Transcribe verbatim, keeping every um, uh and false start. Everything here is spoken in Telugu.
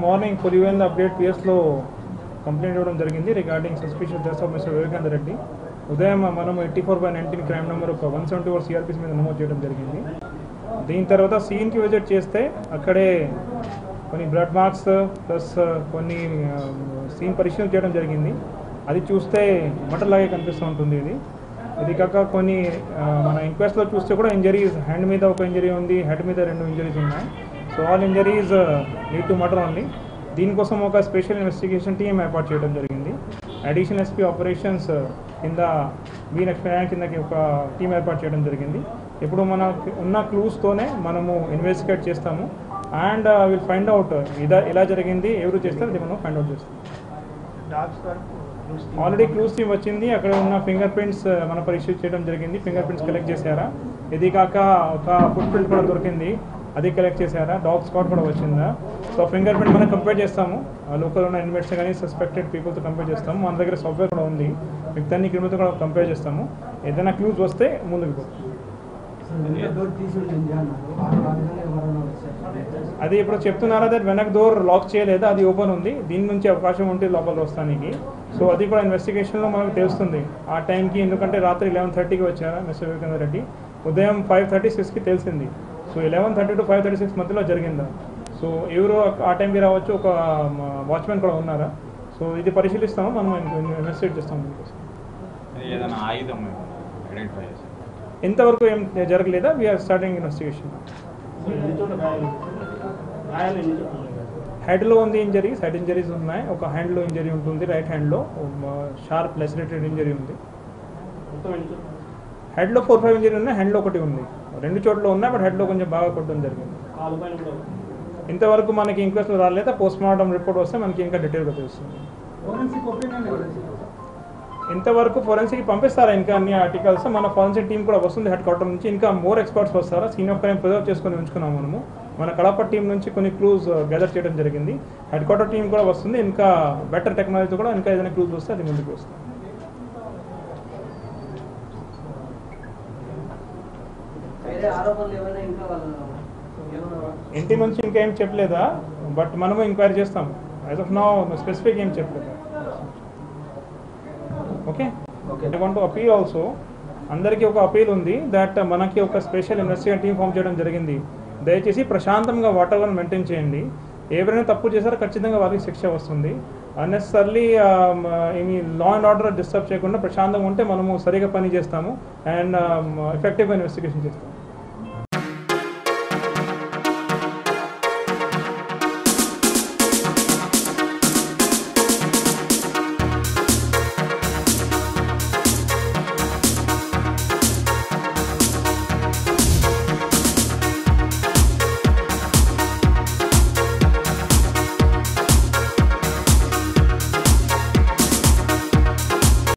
మార్నింగ్ పులివెందు అప్డేట్ పిఎస్లో కంప్లైంట్ ఇవ్వడం జరిగింది regarding suspicious death of mister Vivekananda Reddy. ఉదయం మనం eighty four by nineteen crime number ఒక వన్ సెవెంటీ ఫోర్ సిఆర్పిసి మీద నమోదు చేయడం జరిగింది. దీని తర్వాత సీన్కి విజిట్ చేస్తే అక్కడే కొన్ని బ్లడ్ మార్క్స్ ప్లస్ కొన్ని సీన్ పరిశీలన చేయడం జరిగింది. అది చూస్తే మటర్ లాగే కనిపిస్తూ ఉంటుంది. ఇది ఇది కాక కొన్ని మన ఇంక్వెస్ట్లో చూస్తే కూడా ఇంజరీస్, హ్యాండ్ మీద ఒక ఇంజరీ ఉంది, హెడ్ మీద రెండు ఇంజరీస్ ఉన్నాయి. So all injuries lead to murder only. దీనికోసం ఒక స్పెషల్ ఇన్వెస్టిగేషన్ టీం ఏర్పాటు చేయడం జరిగింది. అడిషనల్ ఎస్పీ ఆపరేషన్స్ కింద బీ లక్ష్మీనారాయణ కిందకి ఒక టీం ఏర్పాటు చేయడం జరిగింది. ఇప్పుడు మనకు ఉన్న క్లూస్తోనే మనము ఇన్వెస్టిగేట్ చేస్తాము అండ్ విల్ ఫైండ్ అవుట్ ఇదా ఎలా జరిగింది, ఎవరు చేస్తారు అది మనం ఫైండ్ అవుట్ చేస్తాం. ఆల్రెడీ క్లూస్ టీమ్ వచ్చింది. అక్కడ ఉన్న ఫింగర్ ప్రింట్స్ మనం పరీక్ష చేయడం జరిగింది. ఫింగర్ ప్రింట్స్ కలెక్ట్ చేశారా, ఇది కాక ఒక ఫుట్ ప్రింట్ కూడా దొరికింది, అది కలెక్ట్ చేశారా, డాగ్ స్క్వాడ్ కూడా వచ్చిందా. సో ఫింగర్ ప్రింట్ మనం కంపేర్ చేస్తాము, లోకల్ ఉన్న ఇన్వెస్ట్స్ కానీ సస్పెక్టెడ్ పీపుల్తో కంపేర్ చేస్తాము. మన దగ్గర సాఫ్ట్వేర్ కూడా ఉంది, మిగతాన్ని క్రిమినల్తో కూడా కంపేర్ చేస్తాము. ఏదైనా క్లూస్ వస్తే ముందుకు పోతాం. అది ఇప్పుడు చెప్తున్నారా దట్ వెనక్ డోర్ లాక్ చేయలేదు, అది ఓపెన్ ఉంది, దీని నుంచి అవకాశం ఉంటే లోపల వస్తానికి. సో అది కూడా ఇన్వెస్టిగేషన్లో మనకు తెలుస్తుంది ఆ టైంకి. ఎందుకంటే రాత్రి లెవెన్ థర్టీకి వచ్చారా మిస్టర్ వివేకానంద రెడ్డి, ఉదయం ఫైవ్ థర్టీ సిక్స్కి తెలిసింది. So eleven thirty to five thirty six మధ్యలో జరిగిందా. సో ఎవరు ఆ టైంకి రావచ్చు, ఒక వాచ్మెన్ కూడా ఉన్నారా. సో ఇది పరిశీలిస్తాము, మనం ఇన్వెస్టిగేట్ చేస్తాము. ఇంతవరకు ఏం జరగలేదా, వీఆర్ స్టార్టింగ్ ఇన్వెస్టిగేషన్. హెడ్లో ఉంది ఇంజరీస్, హెడ్ ఇంజరీస్ ఉన్నాయి. ఒక హ్యాండ్లో ఇంజరీ ఉంటుంది, రైట్ హ్యాండ్లో షార్ప్ లెసరేటెడ్ ఇంజరీ ఉంది. హెడ్లో ఫోర్ ఫైవ్ ఇంజరీ ఉన్నాయి, హ్యాండ్లో ఒకటి ఉంది. రెండు చోట్ల ఉన్నాయి, బట్ హెడ్లో కొంచెం బాగా కొట్టడం జరిగింది. ఇంతవరకు మనకి ఇంక్వెస్ట్లో రాలేదా, పోస్ట్ మార్టం రిపోర్ట్ వస్తే మనకి ఇంకా డీటెయిల్గా తెలుస్తుంది. ఇంతవరకు ఫోరెన్సిక్ పంపిస్తారా ఇంకా అన్ని ఆర్టికల్స్. మన ఫోరెన్సిక్ టీం కూడా వస్తుంది హెడ్ క్వార్టర్ నుంచి. ఇంకా మోర్ ఎక్స్పర్ట్స్ వస్తారా, సీన్ ఆఫ్ క్రైమ్ ప్రిజర్వ్ చేసుకొని ఉంచుకున్నాం మనము. మన కడప టీం నుంచి కొన్ని క్లూస్ గ్యాదర్ చేయడం జరిగింది. హెడ్ క్వార్టర్ టీం కూడా వస్తుంది. ఇంకా బెటర్ టెక్నాలజీతో కూడా ఇంకా ఏదైనా క్లూస్ వస్తే అది ముందుకు వస్తుంది. ఇంటి నుంచి ఇంకా ఏం చెప్పలేదా, బట్ మనము ఎంక్వైరీ చేస్తాం. యాజ్ ఆఫ్ నౌ స్పెసిఫిక్ ఏం చెప్పలేదా. Okay, I want to appeal also. అందరికీ ఒక అపీల్ ఉంది దట్ మనకి ఒక స్పెషల్ ఇన్వెస్టిగేషన్ టీం ఫామ్ చేయడం జరిగింది. దయచేసి ప్రశాంతంగా వాతావరణం మెయింటైన్ చేయండి. ఎవరైనా తప్పు చేశారో ఖచ్చితంగా వారికి శిక్ష వస్తుంది. అన్నెసర్లీ ఏమి లా అండ్ ఆర్డర్ డిస్టర్బ్ చేయకుండా ప్రశాంతంగా ఉంటే మనము సరిగా పని చేస్తాము అండ్ ఎఫెక్టివ్గా ఇన్వెస్టిగేషన్ చేస్తాము.